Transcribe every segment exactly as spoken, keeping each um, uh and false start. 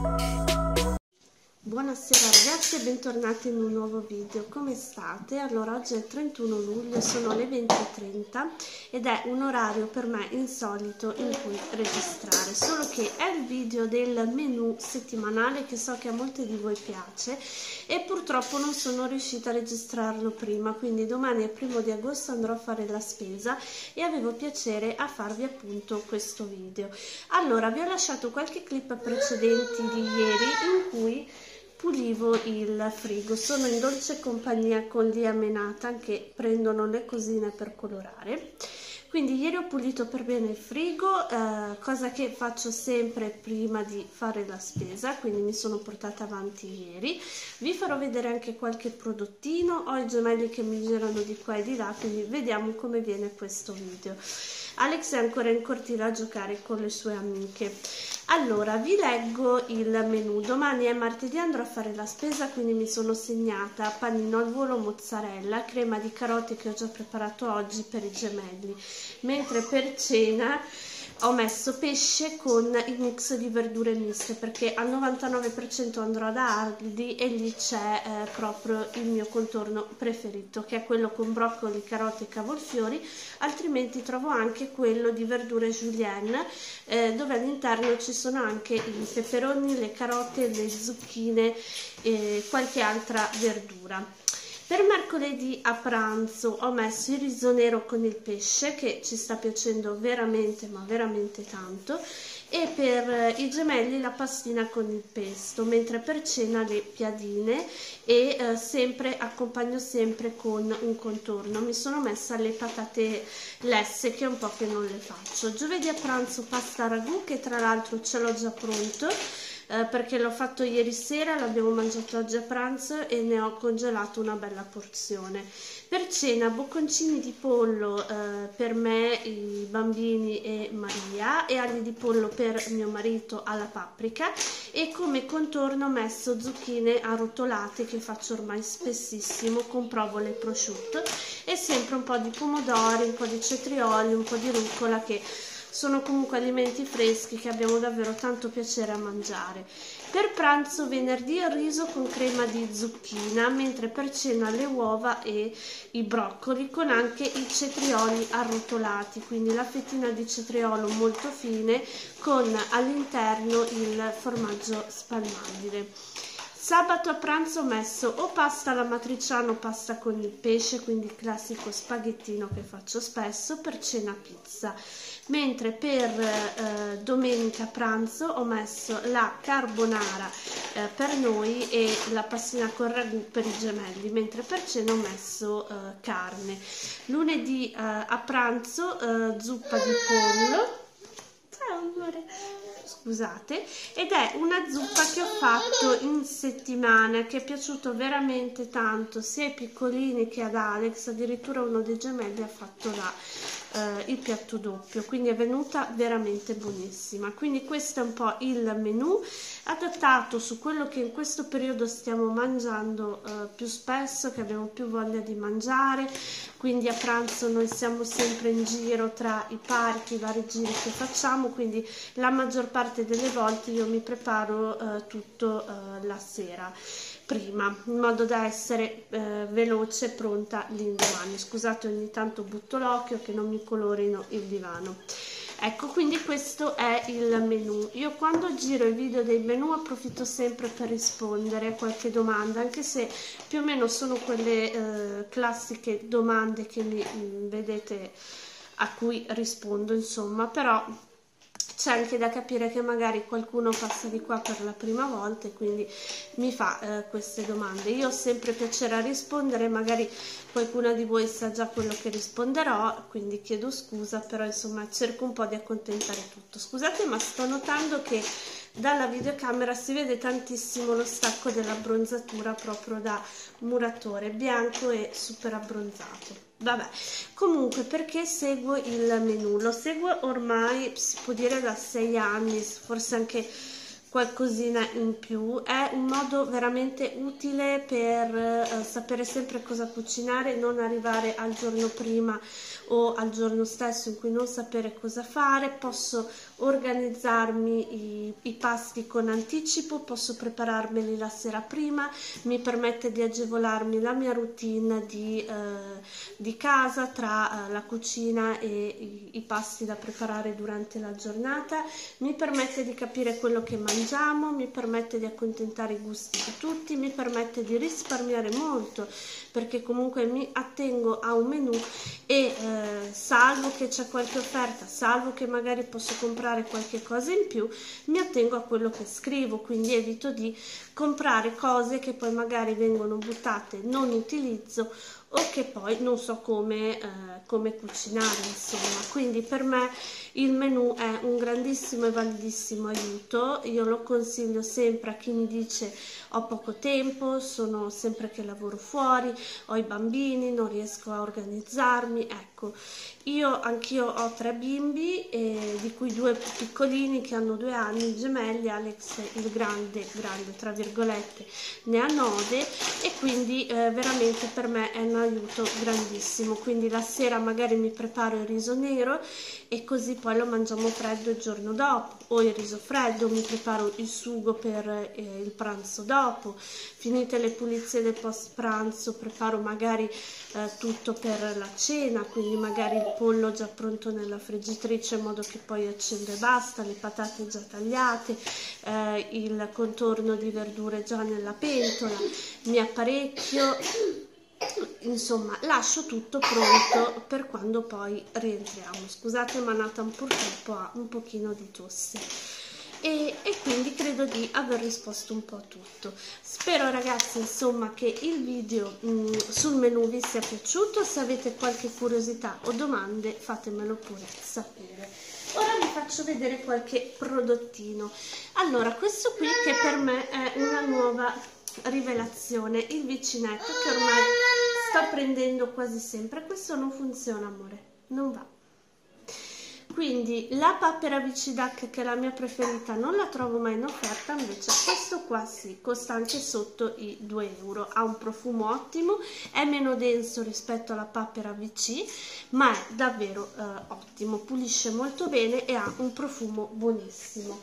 Buonasera ragazzi e bentornati in un nuovo video. Come state? Allora, oggi è il trentuno luglio, sono le venti e trenta ed è un orario per me insolito in cui registrare, solo che è il video del menù settimanale che so che a molti di voi piace e purtroppo non sono riuscita a registrarlo prima, quindi domani è primo di agosto andrò a fare la spesa e avevo piacere a farvi appunto questo video. Allora, vi ho lasciato qualche clip precedenti di ieri in cui pulivo il frigo. Sono in dolce compagnia con Lia Menata che prendono le cosine per colorare. Quindi ieri ho pulito per bene il frigo, eh, cosa che faccio sempre prima di fare la spesa, quindi mi sono portata avanti ieri. Vi farò vedere anche qualche prodottino, ho i gemelli che mi girano di qua e di là, quindi vediamo come viene questo video. Alex è ancora in cortile a giocare con le sue amiche. Allora, vi leggo il menù. Domani è martedì, andrò a fare la spesa, quindi mi sono segnata panino al volo, mozzarella, crema di carote che ho già preparato oggi per i gemelli, mentre per cena ho messo pesce con il mix di verdure miste, perché al novantanove per cento andrò da Aldi e lì c'è eh, proprio il mio contorno preferito, che è quello con broccoli, carote e cavolfiori, altrimenti trovo anche quello di verdure julienne, eh, dove all'interno ci sono anche i peperoni, le carote, le zucchine e qualche altra verdura. Per mercoledì a pranzo ho messo il riso nero con il pesce, che ci sta piacendo veramente ma veramente tanto, e per i gemelli la pastina con il pesto, mentre per cena le piadine e eh, sempre accompagno sempre con un contorno. Mi sono messa le patate lesse, che è un po' che non le faccio. Giovedì a pranzo pasta ragù, che tra l'altro ce l'ho già pronto, Eh, perché l'ho fatto ieri sera, l'abbiamo mangiato oggi a pranzo e ne ho congelato una bella porzione. Per cena bocconcini di pollo eh, per me, i bambini e Maria, e ali di pollo per mio marito alla paprika, e come contorno ho messo zucchine arrotolate che faccio ormai spessissimo con provola e prosciutto, e sempre un po' di pomodori, un po' di cetrioli, un po' di rucola, che sono comunque alimenti freschi che abbiamo davvero tanto piacere a mangiare. Per pranzo venerdì il riso con crema di zucchina, mentre per cena le uova e i broccoli con anche i cetrioli arrotolati, quindi la fettina di cetriolo molto fine con all'interno il formaggio spalmabile. Sabato a pranzo ho messo o pasta alla matriciana o pasta con il pesce, quindi il classico spaghettino che faccio spesso. Per cena pizza, mentre per eh, domenica pranzo ho messo la carbonara eh, per noi e la pastina con ragù per i gemelli, mentre per cena ho messo eh, carne. Lunedì eh, a pranzo eh, zuppa di pollo. Ciao amore. Scusate, ed è una zuppa che ho fatto in settimana, che è piaciuto veramente tanto sia ai piccolini che ad Alex. Addirittura uno dei gemelli ha fatto la, eh, il piatto doppio, quindi è venuta veramente buonissima. Quindi questo è un po' il menù adattato su quello che in questo periodo stiamo mangiando eh, più spesso, che abbiamo più voglia di mangiare. Quindi a pranzo noi siamo sempre in giro tra i parchi, i vari giri che facciamo, quindi la maggior parte delle volte io mi preparo eh, tutto eh, la sera prima, in modo da essere eh, veloce e pronta l'indomani. Scusate, ogni tanto butto l'occhio che non mi colorino il divano. Ecco, quindi questo è il menù. Io quando giro i video dei menù approfitto sempre per rispondere a qualche domanda, anche se più o meno sono quelle eh, classiche domande che mi mh, vedete, a cui rispondo, insomma, però c'è anche da capire che magari qualcuno passa di qua per la prima volta e quindi mi fa eh, queste domande. Io ho sempre piacere a rispondere, magari qualcuna di voi sa già quello che risponderò, quindi chiedo scusa, però insomma cerco un po' di accontentare tutto. Scusate, ma sto notando che dalla videocamera si vede tantissimo lo stacco dell'abbronzatura proprio da muratore, bianco e super abbronzato. Vabbè, comunque, perché seguo il menù? Lo seguo ormai, si può dire, da sei anni, forse anche qualcosina in più. È un modo veramente utile per eh, sapere sempre cosa cucinare, non arrivare al giorno prima o al giorno stesso in cui non sapere cosa fare. Posso organizzarmi i, i pasti con anticipo, posso prepararmeli la sera prima, mi permette di agevolarmi la mia routine di, eh, di casa tra eh, la cucina e i, i pasti da preparare durante la giornata, mi permette di capire quello che mangiamo, mi permette di accontentare i gusti di tutti, mi permette di risparmiare molto, perché comunque mi attengo a un menù e eh, salvo che c'è qualche offerta, salvo che magari posso comprare qualche cosa in più, mi attengo a quello che scrivo, quindi evito di comprare cose che poi magari vengono buttate, non utilizzo o che poi non so come, eh, come cucinare, insomma. Quindi per me il menù è un grandissimo e validissimo aiuto, io lo consiglio sempre a chi mi dice ho poco tempo, sono sempre che lavoro fuori, ho i bambini, non riesco a organizzarmi, ecco, io anch'io ho tre bimbi, eh, di cui due piccolini che hanno due anni, gemelli, Alex il grande, grande tra virgolette, ne ha nove, e quindi eh, veramente per me è un aiuto grandissimo. Quindi la sera magari mi preparo il riso nero e così poi lo mangiamo freddo il giorno dopo, o il riso freddo, mi preparo il sugo per eh, il pranzo dopo, finite le pulizie del post pranzo preparo magari eh, tutto per la cena, quindi magari il pollo già pronto nella friggitrice in modo che poi accendo e basta, le patate già tagliate, eh, il contorno di verdure già nella pentola, mi apparecchio, insomma lascio tutto pronto per quando poi rientriamo. Scusate ma Nathan purtroppo ha un pochino di tosse. E, e quindi credo di aver risposto un po' a tutto. Spero ragazzi insomma che il video mh, sul menù vi sia piaciuto, se avete qualche curiosità o domande fatemelo pure sapere. Ora vi faccio vedere qualche prodottino. Allora, questo qui che per me è una nuova rivelazione, il vicinetto che ormai sto prendendo quasi sempre. Questo non funziona amore, non va. Quindi la Papera Vichy Duck, che è la mia preferita, non la trovo mai in offerta, invece questo qua sì, costa anche sotto i due euro, ha un profumo ottimo, è meno denso rispetto alla Papera Vichy, ma è davvero eh, ottimo, pulisce molto bene e ha un profumo buonissimo.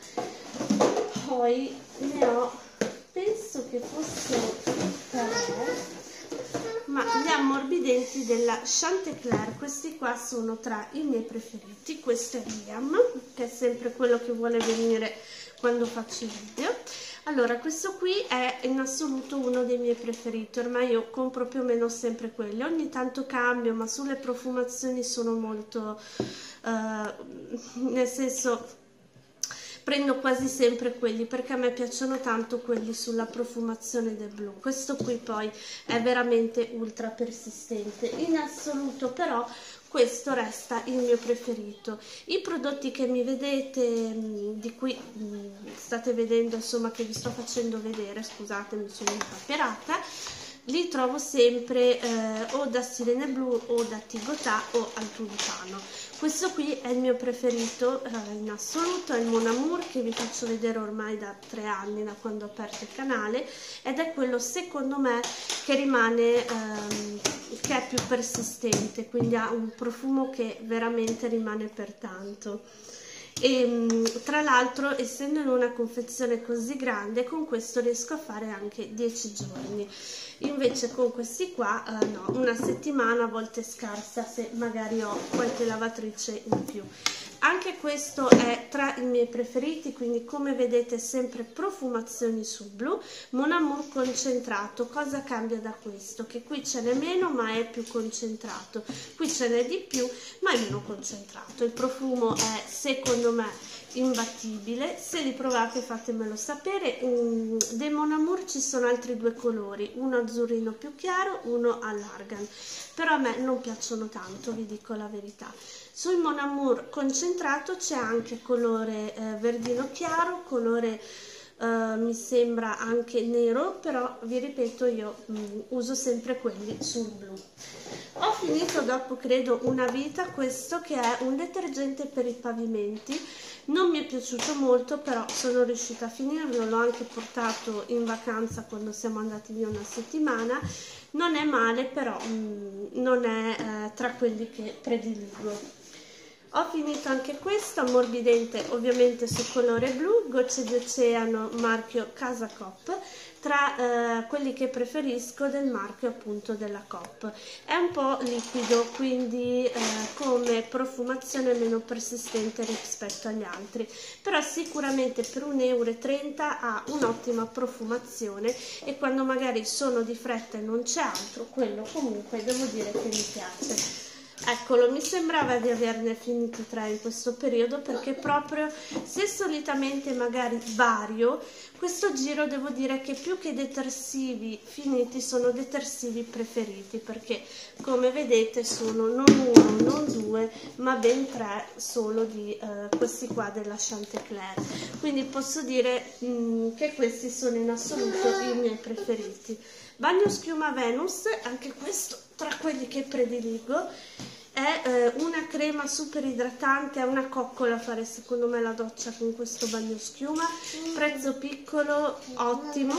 Poi ne ho, penso che fosse tre, ma gli ammorbidenti della Chanticleer, questi qua sono tra i miei preferiti. Questo è Liam, che è sempre quello che vuole venire quando faccio i video. Allora, questo qui è in assoluto uno dei miei preferiti, ormai io compro più o meno sempre quelli, ogni tanto cambio, ma sulle profumazioni sono molto, uh, nel senso, prendo quasi sempre quelli perché a me piacciono tanto quelli sulla profumazione del blu. Questo qui poi è veramente ultra persistente. In assoluto però questo resta il mio preferito. I prodotti che mi vedete, di cui state vedendo, insomma, che vi sto facendo vedere, scusate mi sono impapperata, li trovo sempre eh, o da Sirene Blu o da Tigotà o al tulipano. Questo qui è il mio preferito eh, in assoluto, è il Mon Amour, che vi faccio vedere ormai da tre anni, da quando ho aperto il canale, ed è quello secondo me che rimane, ehm, che è più persistente, quindi ha un profumo che veramente rimane per tanto. E tra l'altro, essendo in una confezione così grande, con questo riesco a fare anche dieci giorni, invece con questi qua eh, no, una settimana a volte scarsa se magari ho qualche lavatrice in più. Anche questo è tra i miei preferiti, quindi come vedete sempre profumazioni sul blu. Mon Amour concentrato. Cosa cambia da questo? Che qui ce n'è meno ma è più concentrato, qui ce n'è di più ma è meno concentrato. Il profumo è secondo me imbattibile, se li provate fatemelo sapere. Um, dei Mon Amour ci sono altri due colori, uno azzurrino più chiaro, uno all'argan, però a me non piacciono tanto, vi dico la verità. Sul Mon Amour concentrato c'è anche colore eh, verdino chiaro, colore eh, mi sembra anche nero, però vi ripeto io mh, uso sempre quelli sul blu. Ho finito dopo credo una vita questo, che è un detergente per i pavimenti. Non mi è piaciuto molto, però sono riuscita a finirlo, l'ho anche portato in vacanza quando siamo andati via una settimana. Non è male, però mh, non è eh, tra quelli che prediligo. Ho finito anche questo, ammorbidente ovviamente su colore blu, gocce di oceano marchio Casa Coop, tra eh, quelli che preferisco del marchio appunto della Coop. È un po' liquido, quindi eh, come profumazione meno persistente rispetto agli altri, però sicuramente per un euro e trenta ha un'ottima profumazione, e quando magari sono di fretta e non c'è altro, quello comunque devo dire che mi piace. Eccolo, mi sembrava di averne finiti tre in questo periodo, perché proprio se solitamente magari vario, questo giro devo dire che più che detersivi finiti sono detersivi preferiti, perché come vedete sono non uno, non due, ma ben tre solo di eh, questi qua della Chanticleer, quindi posso dire mh, che questi sono in assoluto i miei preferiti. Bagno schiuma Venus, anche questo tra quelli che prediligo. È eh, una crema super idratante, è una coccola fare secondo me la doccia con questo bagno schiuma, prezzo piccolo, ottimo,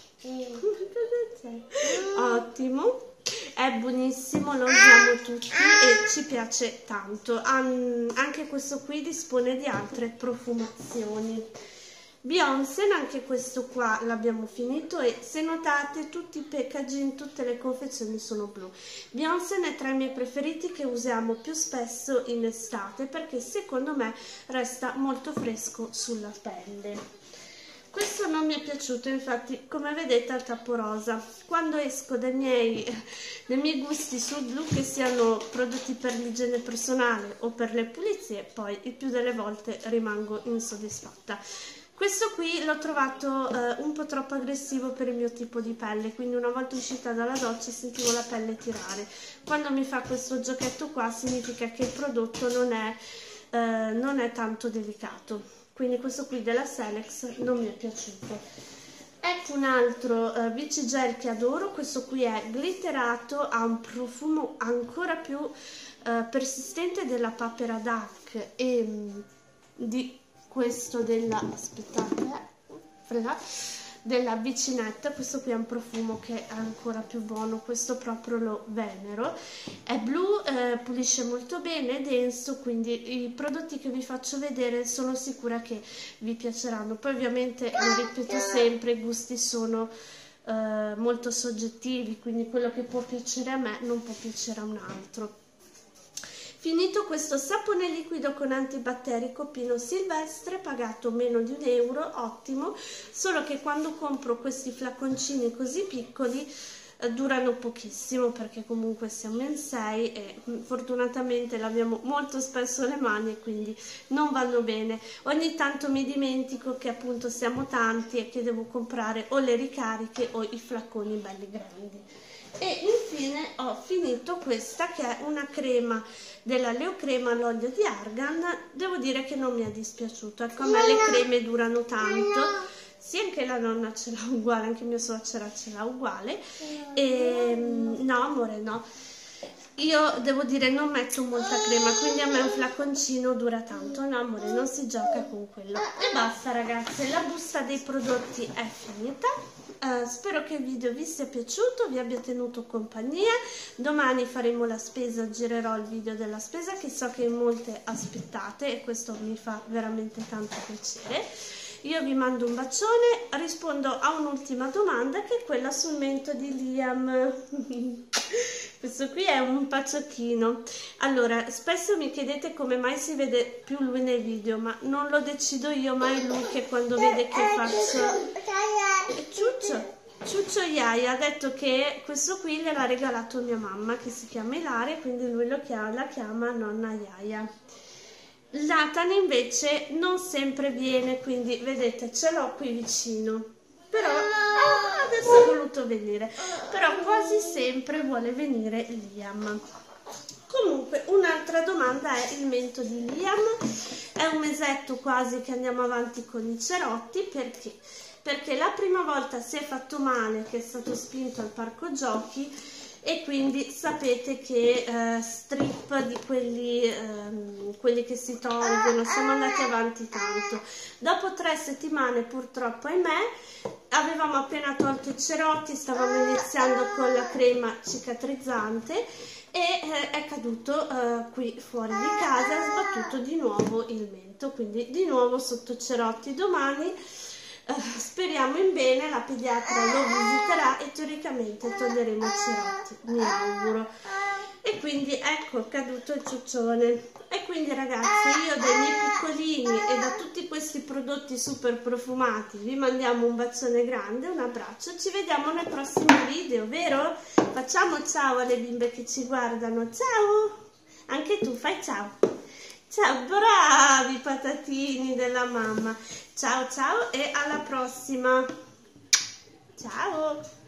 ottimo, è buonissimo, lo usiamo tutti e ci piace tanto. An- anche questo qui dispone di altre profumazioni. Beyoncé, anche questo qua l'abbiamo finito, e se notate tutti i packaging, tutte le confezioni sono blu. Beyoncé è tra i miei preferiti, che usiamo più spesso in estate perché secondo me resta molto fresco sulla pelle. Questo non mi è piaciuto, infatti come vedete al tappo rosa. Quando esco dai miei, dai miei gusti sul blu, che siano prodotti per l'igiene personale o per le pulizie, poi il più delle volte rimango insoddisfatta. Questo qui l'ho trovato eh, un po' troppo aggressivo per il mio tipo di pelle, quindi una volta uscita dalla doccia sentivo la pelle tirare. Quando mi fa questo giochetto qua significa che il prodotto non è, eh, non è tanto delicato, quindi questo qui della Selex non mi è piaciuto. Ecco un altro uh, Vichy Gel che adoro, questo qui è glitterato, ha un profumo ancora più uh, persistente della Papera Dark e um, di questo della, aspettate, frega, della Vicinetta. Questo qui è un profumo che è ancora più buono, questo proprio lo venero, è blu, eh, pulisce molto bene, è denso, quindi i prodotti che vi faccio vedere sono sicura che vi piaceranno. Poi ovviamente, lo ripeto sempre, i gusti sono eh, molto soggettivi, quindi quello che può piacere a me non può piacere a un altro. Finito questo sapone liquido con antibatterico Pino Silvestre, pagato meno di un euro, ottimo, solo che quando compro questi flaconcini così piccoli eh, durano pochissimo, perché comunque siamo in sei e fortunatamente laviamo molto spesso le mani e quindi non vanno bene. Ogni tanto mi dimentico che appunto siamo tanti e che devo comprare o le ricariche o i flaconi belli grandi. E infine ho finito questa, che è una crema della Leocrema all'olio di argan. Devo dire che non mi è dispiaciuto, ecco, a me le creme durano tanto, sì, anche la nonna ce l'ha uguale, anche mia suocera ce l'ha uguale, e no amore no, io devo dire non metto molta crema, quindi a me un flaconcino dura tanto, no amore, non si gioca con quello. E basta ragazze, la busta dei prodotti è finita. Uh, spero che il video vi sia piaciuto, vi abbia tenuto compagnia. Domani faremo la spesa, girerò il video della spesa che so che molte aspettate e questo mi fa veramente tanto piacere. Io vi mando un bacione, rispondo a un'ultima domanda, che è quella sul mento di Liam. Questo qui è un paciocchino. Allora, spesso mi chiedete come mai si vede più lui nei video, ma non lo decido io, ma è lui che quando vede che faccio... Ciuccio, Ciuccio Iaia ha detto che questo qui gliel'ha regalato mia mamma, che si chiama Ilaria, quindi lui lo chiama, la chiama nonna Iaia. L'Atan invece non sempre viene, quindi vedete ce l'ho qui vicino, però ah, adesso ha voluto venire, però quasi sempre vuole venire Liam. Comunque un'altra domanda è il mento di Liam. È un mesetto quasi che andiamo avanti con i cerotti, perché? Perché la prima volta si è fatto male, che è stato spinto al parco giochi, e quindi sapete che eh, strip di quelli, ehm, quelli che si tolgono, siamo andati avanti tanto. Dopo tre settimane purtroppo, ahimè, avevamo appena tolto i cerotti, stavamo iniziando con la crema cicatrizzante e eh, è caduto eh, qui fuori di casa e ha sbattuto di nuovo il mento, quindi di nuovo sotto Cerotti. Domani eh, speriamo in bene, la pediatra lo visiterà e teoricamente toglieremo Cerotti, mi auguro. E quindi ecco, è caduto il ciuccione. E quindi ragazzi, io dai miei piccolini e da tutti questi prodotti super profumati vi mandiamo un bacione grande, un abbraccio, ci vediamo nei prossimi video, vero? Facciamo ciao alle bimbe che ci guardano, ciao! Anche tu fai ciao! Ciao, bravi patatini della mamma! Ciao ciao e alla prossima! Ciao!